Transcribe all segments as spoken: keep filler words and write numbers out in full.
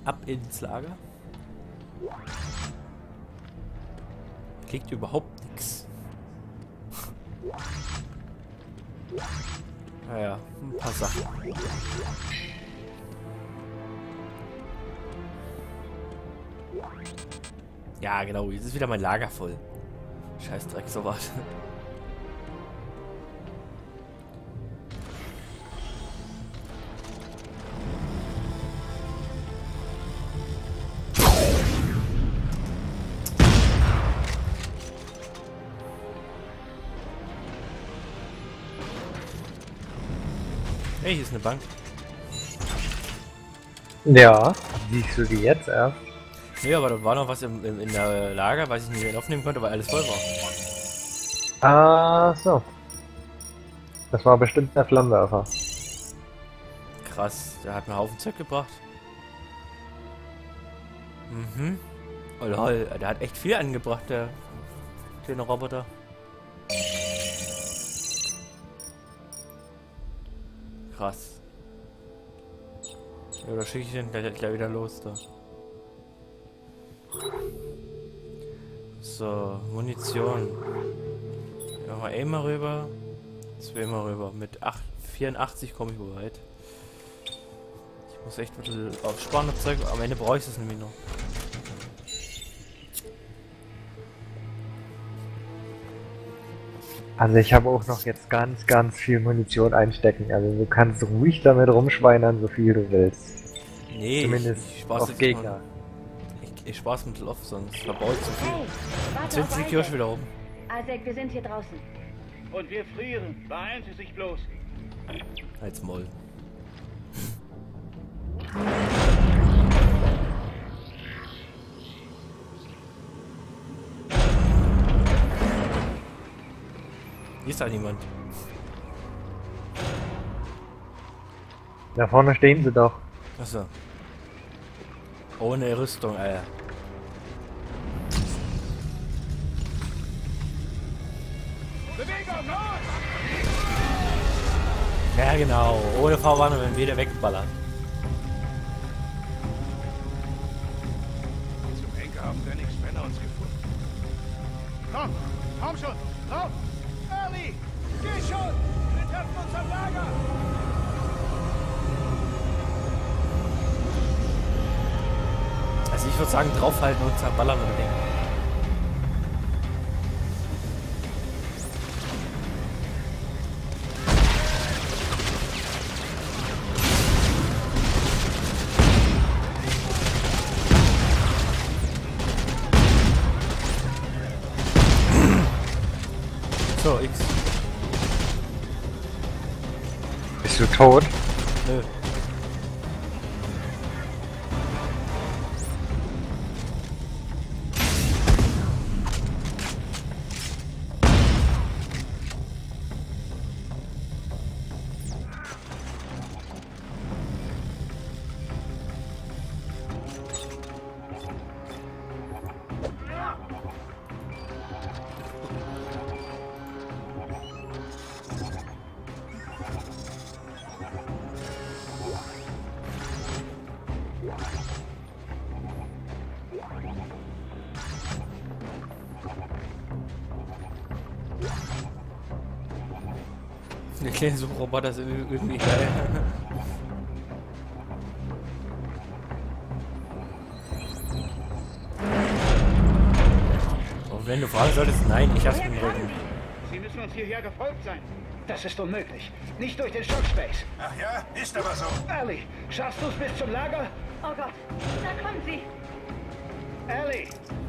Ab ins Lager. Kriegt überhaupt nichts. Naja, ein paar Sachen. Ja, genau, jetzt ist wieder mein Lager voll. Scheiß Dreck, sowas. Hey, hier ist eine Bank. Ja, siehst du die jetzt erst? Nee, aber da war noch was im, im, in der Lager, was ich nicht aufnehmen konnte, weil alles voll war. Ah, so. Das war bestimmt der Flammenwerfer. Krass, der hat mir einen Haufen Zeug gebracht. Mhm. Oh lol, der hat echt viel angebracht, der kleine Roboter. Krass. Ja, da schicke ich den gleich, gleich wieder los da. So, Munition. Ja, mal einmal rüber. Zweimal rüber. Mit acht, vierundachtzig komme ich wohl weit. Ich muss echt ein bisschen aufsparen, das Zeug. Am Ende brauche ich es nämlich noch. Also ich habe auch noch jetzt ganz, ganz viel Munition einstecken. Also du kannst ruhig damit rumschweinern, so viel du willst. Nee, Zumindest ich, ich spaß auf jetzt Gegner. mal. Ich, ich spaß mit auf, sonst verbaut zu viel. Hey, warte Jetzt auf sind die Isaac. Kirche wieder oben. Isaac, wir sind hier draußen. Und wir frieren. Beeilen Sie sich bloß. Als Moll. Hier ist da niemand. Da vorne stehen sie doch. Achso. Ohne Rüstung, Alter. Bewegung, los! Ja genau, ohne Vorwarnung, wenn wir wieder wegballern. Zum Henker haben Phoenix Männer uns gefunden. Komm, komm schon, lauf! Early! Geh schon! Wir treffen uns am Lager! Also ich würde sagen, draufhalten und zerballern oder Ding. So, X. Bist du tot? Nö. Der kleine Superroboter ist irgendwie geil. Und wenn du fragen solltest, nein, ich hab's mit dem Rücken. Sie müssen uns hierher gefolgt sein. Das ist unmöglich. Nicht durch den Shockspace. Ach ja, ist aber so. Ellie, schaffst du es bis zum Lager? Oh Gott, da kommen sie. Ellie!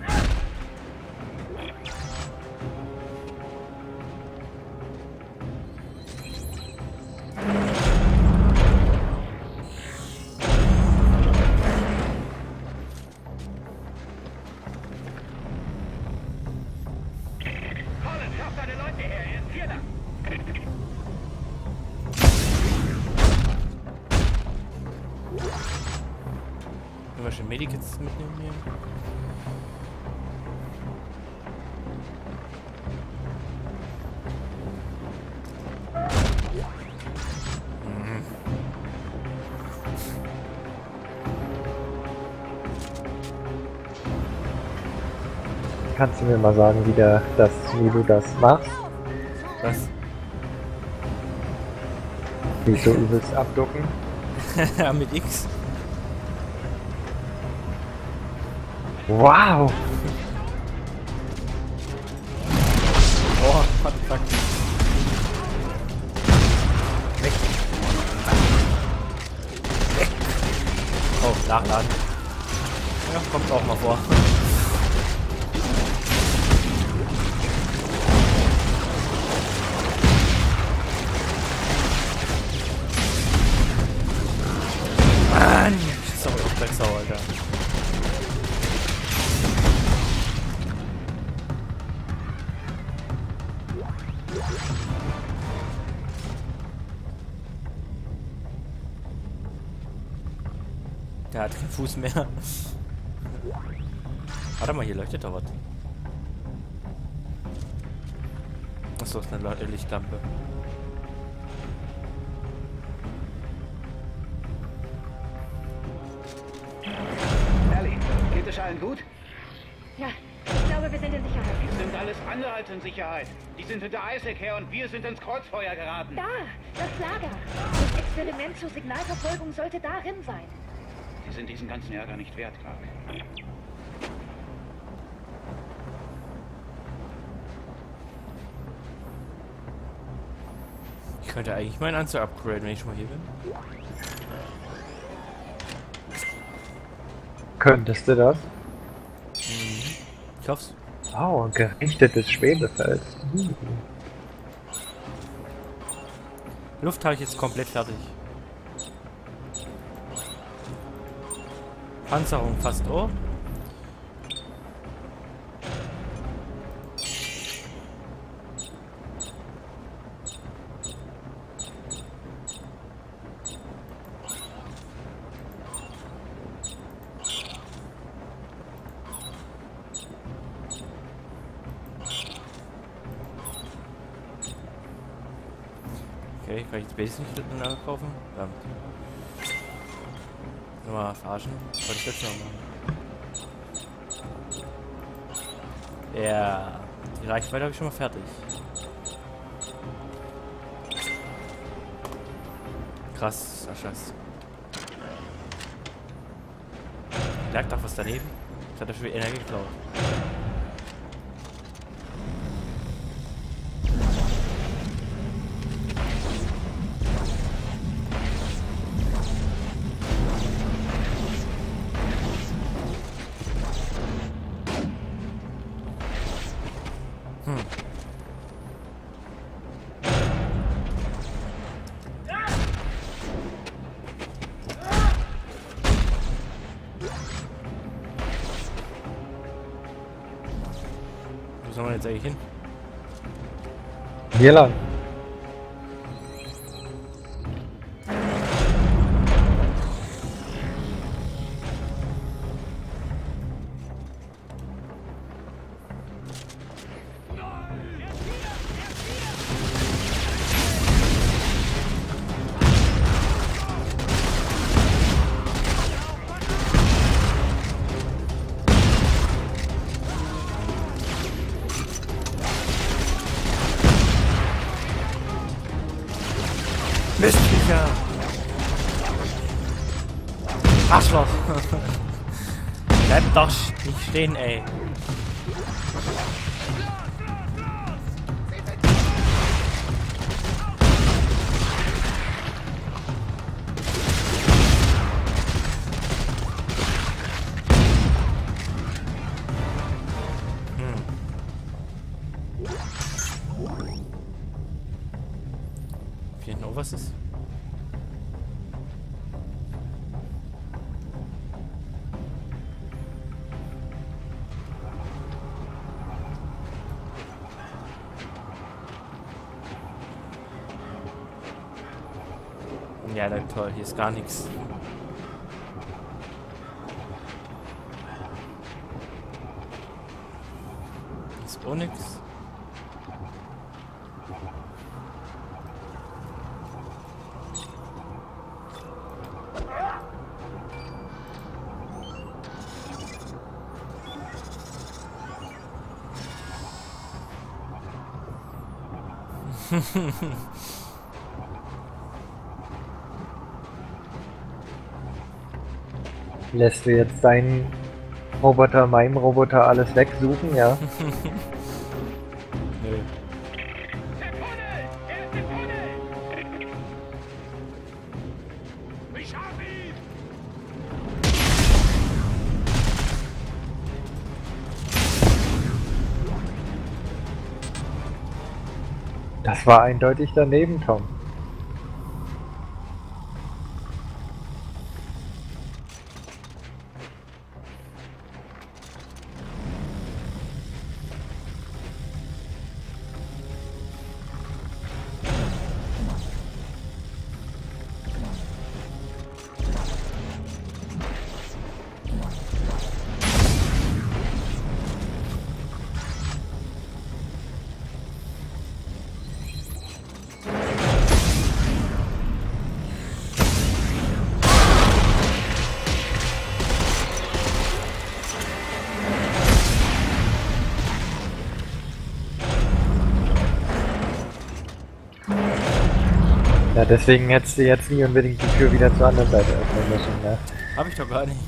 Colin, schaff deine Leute her. Er ist hier da. Können wir schon Medikits mitnehmen hier? Mhm. Kannst du mir mal sagen, wie, der, das, wie du das machst? Was? Wie so übelst abducken? Mit X? Wow! Oh, fuck, fuck. Weg. Weg. Oh, nachladen. Ja, kommt auch mal vor. Mann! Sau, Drecksau, Alter. Der hat keinen Fuß mehr. Warte mal, hier leuchtet doch was. Achso, ist eine Le- Lichtlampe. Ellie, geht es allen gut? Ja, ich glaube, wir sind in Sicherheit. Wir sind alles andere als in Sicherheit. Die sind hinter Isaac her und wir sind ins Kreuzfeuer geraten. Da, das Lager. Das Experiment zur Signalverfolgung sollte darin sein. Sie sind diesen ganzen Ärger nicht wert, Clark. Ich könnte eigentlich meinen Anzug upgraden, wenn ich schon mal hier bin. Könntest du das? Ich hoff's. Wow, gerichtetes Schwebefeld. Hm. Luft habe ich jetzt komplett fertig. Panzerung fast oh. Okay, kann ich jetzt Base nicht miteinander kaufen? Verdammt. Mal verarschen. Wollte ich jetzt noch machen. Ja, die Reichweite habe ich schon mal fertig. Krass, ach Scheiß. Lag doch was daneben. Das hat er schon wieder Energie geklaut. Wo soll man jetzt eigentlich hin? Hier lang. Mistviecher! Arschloch! Bleib doch nicht stehen, ey! Hier hinten, oh, was ist? Ja, dann toll, hier ist gar nichts. Hier ist auch nichts. Lässt du jetzt deinen Roboter, meinem Roboter alles wegsuchen, ja? Nö. Der Tunnel! Er ist im Tunnel! Ich hab ihn! Das war eindeutig daneben, Tom. Ja, deswegen hättest du jetzt nie unbedingt die Tür wieder zur anderen Seite öffnen müssen, ne? Hab ich doch gar nicht.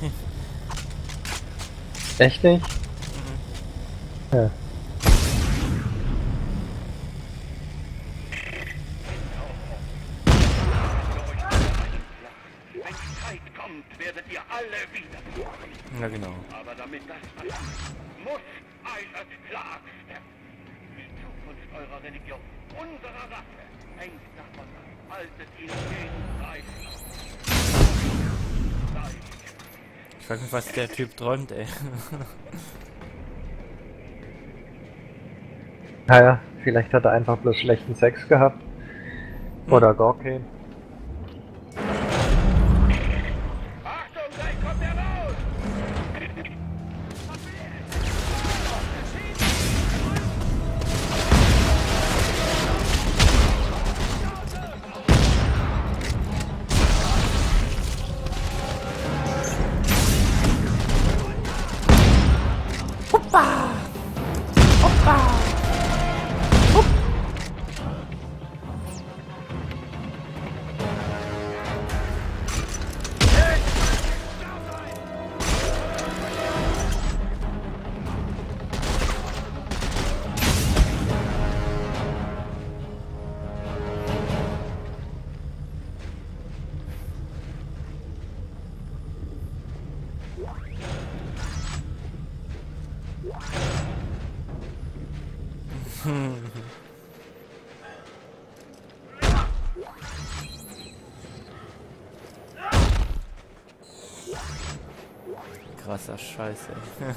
Echt nicht? Ja. Wenn die Zeit kommt, werdet ihr alle wieder. Ja, genau. Aber damit das passiert, muss einer klar sterben. Die Zukunft eurer Religion, unserer Rasse, hängt davon ab. Haltet ihn jeden Preis auf. Ich frag mich, was der Typ träumt, ey. Naja, vielleicht hat er einfach bloß schlechten Sex gehabt. Oder gar keinen. Achtung, gleich kommt er raus! Krasser Scheiß, ey.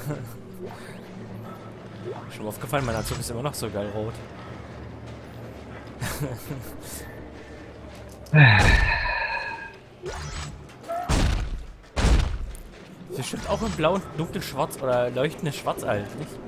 Schon mal aufgefallen, mein Anzug ist immer noch so geil rot. Das stimmt auch in blau und dunkelschwarz oder leuchtendes Schwarz halt, nicht?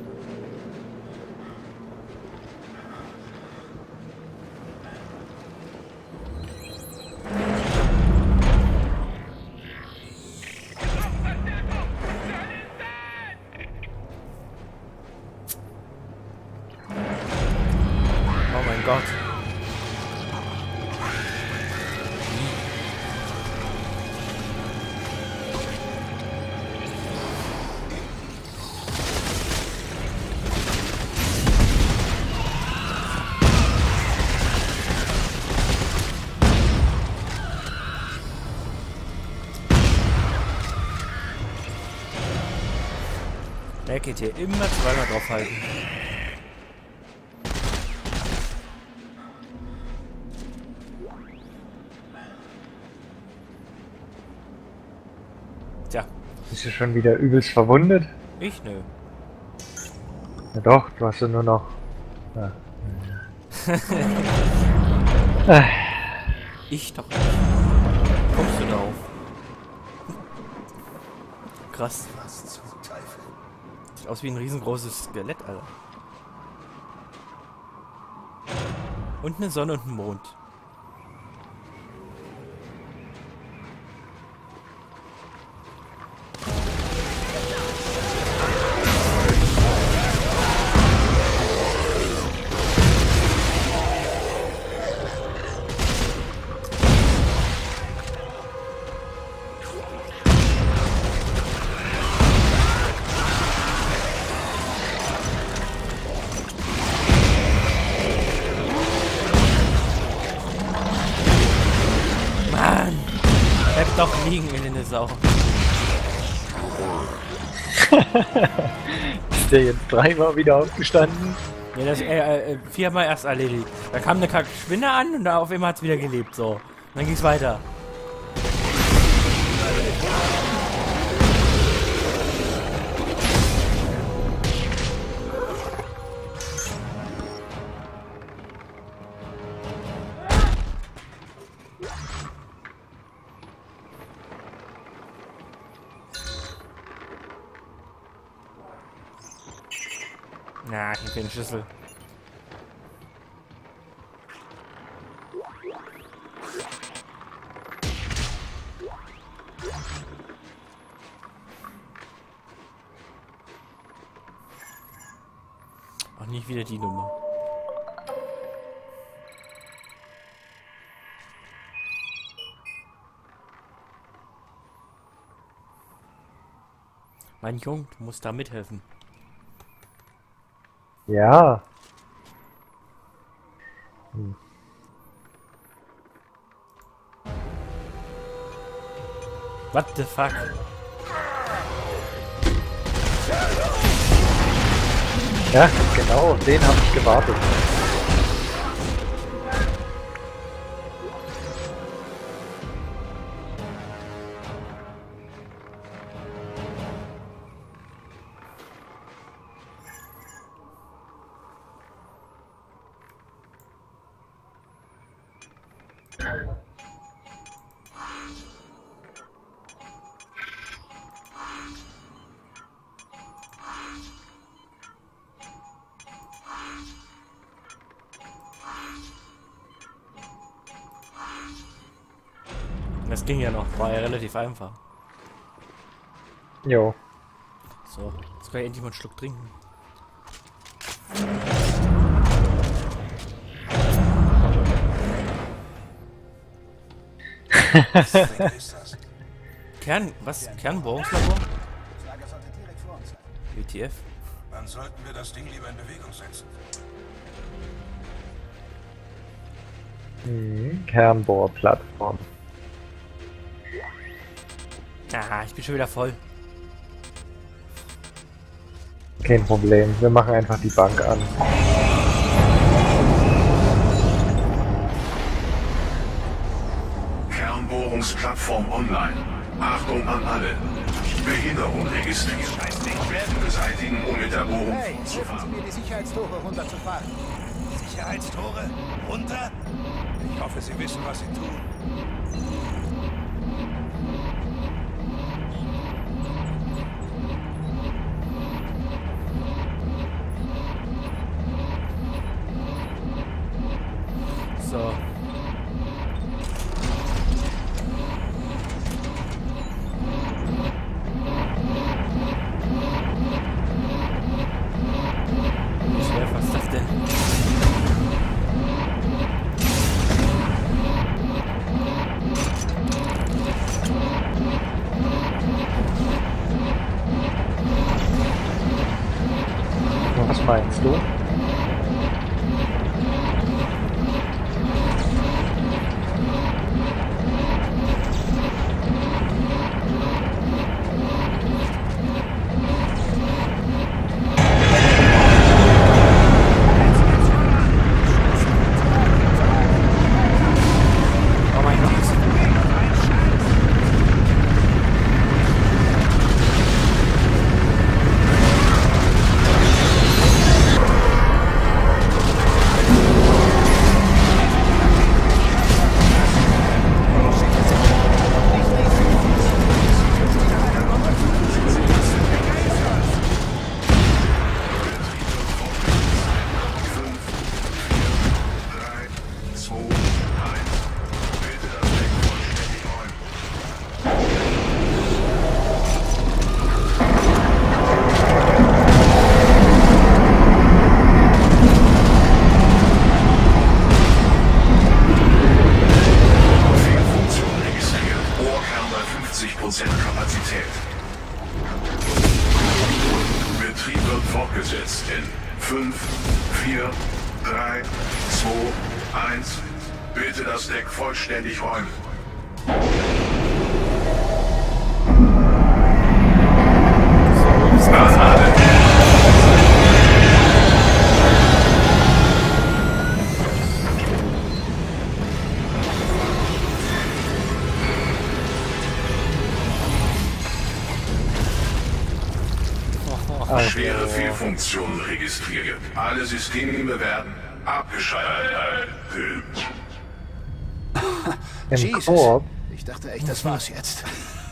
Oh mein Gott. Er geht hier immer zweimal draufhalten. Tja, Bist du schon wieder übelst verwundet? ich nö. Ja doch, du hast ja nur noch... Ja. Ah, Ich doch nicht. Kommst du darauf? Krass. Was zum Teufel? Sieht aus wie ein riesengroßes Skelett, Alter. Und eine Sonne und ein Mond. liegen, elende Sau. Ist der jetzt dreimal wieder aufgestanden? Ja, das äh, äh, viermal erst erledigt. Da kam eine kacke Spinne an und da auf einmal hat es wieder gelebt. So. Und dann ging's weiter. Na, ich hab den Schlüssel. Auch nicht wieder die Nummer. Mein Junge, du musst da mithelfen. Ja. Hm. What the fuck? Ja, genau, auf den habe ich gewartet. Das ging ja noch, war ja relativ einfach. Jo. So, jetzt kann ich endlich mal einen Schluck trinken. Kern, was? Kernbohrungslabor? Das Lager sollte direkt vor uns sein. W T F? Dann sollten wir das Ding lieber in Bewegung setzen. Hm, Kernbohrplattform. Ah, ich bin schon wieder voll. Kein Problem, wir machen einfach die Bank an. Kernbohrungsplattform online. Achtung an alle. Behinderung registriert. Beseitigen, um mit der Bohrung Hey, helfen Sie fortzufahren. mir, die Sicherheitstore runterzufahren. Sicherheitstore? Runter? Ich hoffe, Sie wissen, was Sie tun. So. Wie schwer, was ist das denn? Was meinst du? Oh mein Gott. drei, zwei, eins. Bitte das Deck vollständig räumen. Fehlfunktion registriert. Bohrkern bei fünfzig Prozent Kapazität. Betrieb wird fortgesetzt in fünf, vier, drei, zwei, eins. Bitte das Deck vollständig räumen. Also, Schwere Fehlfunktionen registriert. Alle Systeme werden abgeschaltet. im Jesus. Koop. Ich dachte echt, das war's jetzt.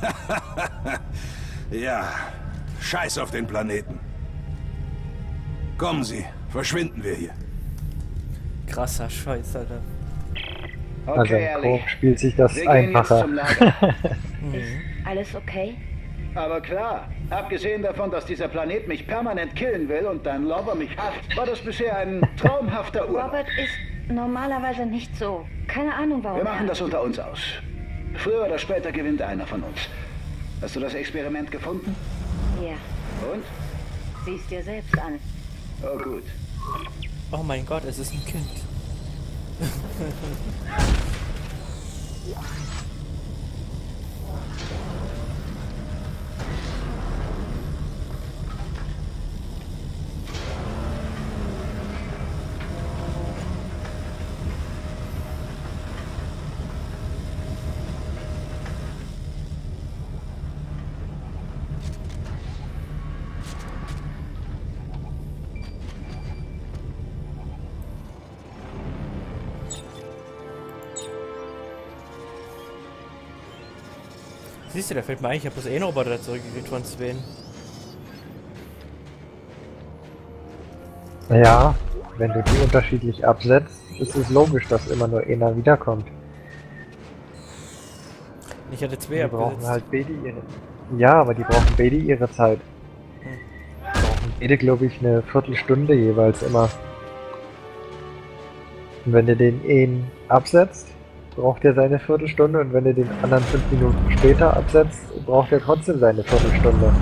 Ja, scheiß auf den Planeten. Kommen Sie, verschwinden wir hier. Krasser Scheiß, Alter. Also Okay, im Ellie. Koop spielt sich das Wir gehen jetzt einfacher. zum Lager. Alles okay? Aber klar, abgesehen davon, dass dieser Planet mich permanent killen will und dein Lover mich hasst, war das bisher ein traumhafter Urlaub. Robert ist normalerweise nicht so. Keine Ahnung, warum. Wir machen er- das unter uns aus. Früher oder später gewinnt einer von uns. Hast du das Experiment gefunden? Ja, Und? sieh's dir selbst an. Oh gut. Oh mein Gott, es ist ein Kind. Siehst du, da fällt mir ein, ich habe das eh noch Roboter zurückgekriegt von Sven. Ja, wenn du die unterschiedlich absetzt, ist es logisch, dass immer nur einer wiederkommt. Ich hatte zwei Die brauchen abgesetzt. halt beide ihre... Ja, aber die brauchen beide ihre Zeit. Die brauchen beide, glaube ich, eine Viertelstunde jeweils immer. Und wenn du den einen absetzt, braucht er seine Viertelstunde, und wenn du den anderen fünf Minuten später absetzt, braucht er trotzdem seine Viertelstunde.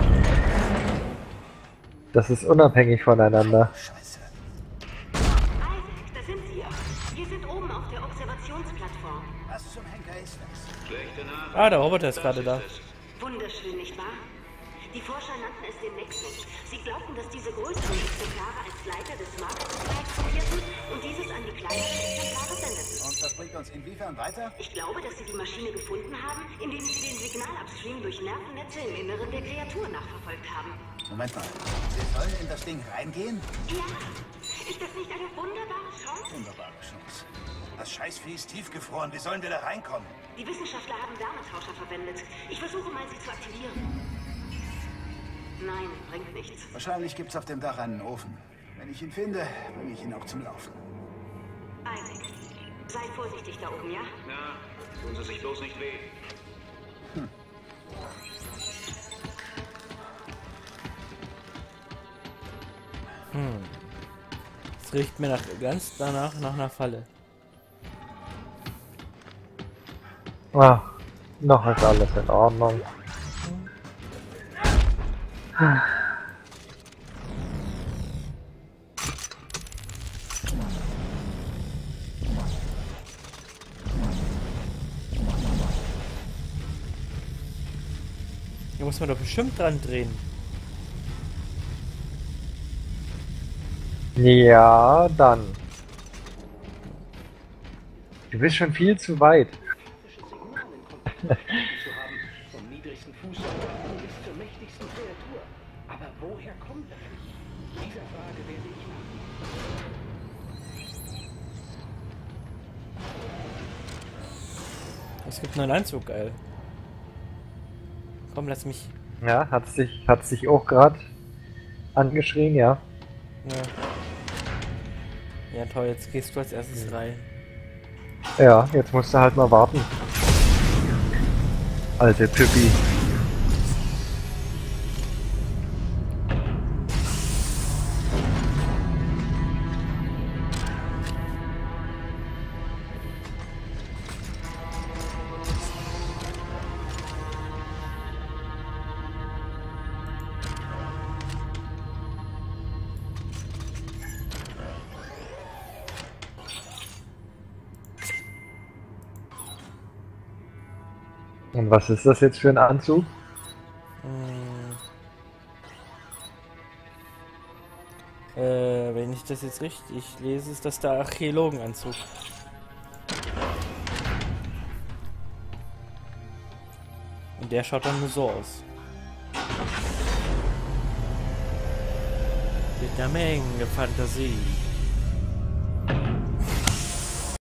Das ist unabhängig voneinander. Scheiße. Isaac, da sind Sie ja. Wir sind oben auf der Observationsplattform. Was zum Henker ist das? Ah, der Roboter ist gerade da. Wunderschön, nicht wahr? Die Forscher nannten es den Nexus. Sie glaubten, dass diese größeren Exemplare als Leiter des Marketbereichs fungierten und dieses an die kleineren Exemplare sendeten. Und das bringt uns inwiefern weiter? Ich glaube, dass Sie die Maschine gefunden haben, indem Sie den Signalupstream durch Nervennetze im Inneren der Kreatur nachverfolgt haben. Moment mal. Wir sollen in das Ding reingehen? Ja, ist das nicht eine wunderbare Chance? Wunderbare Chance. Das Scheißvieh ist tiefgefroren. Wie sollen wir da reinkommen? Die Wissenschaftler haben Wärmetauscher verwendet. Ich versuche mal, sie zu aktivieren. Nein, bringt nichts. Wahrscheinlich gibt's auf dem Dach einen Ofen. Wenn ich ihn finde, bringe ich ihn auch zum Laufen. Isaac, sei vorsichtig da oben, ja? Na, tun Sie sich bloß nicht weh. Hm. Es riecht mir nach, ganz danach nach einer Falle. Ah, noch ist alles in Ordnung. Hier muss man doch bestimmt dran drehen. Ja, dann. Du bist schon viel zu weit. Vom niedrigsten Fußsoldaten bis zur mächtigsten Kreatur. Aber woher kommt das? Dieser Frage werde ich nach. Es gibt einen neuen Anzug, geil. Komm, lass mich. Ja, hat sich, hat sich auch gerade angeschrien, ja. Ja. Ja, toll, jetzt gehst du als erstes rein. Ja, jetzt musst du halt mal warten. Alte Püppi. Und was ist das jetzt für ein Anzug? Hm. Äh, wenn ich das jetzt richtig lese, ist das der Archäologenanzug. Und der schaut dann nur so aus. Mit der Menge Fantasie.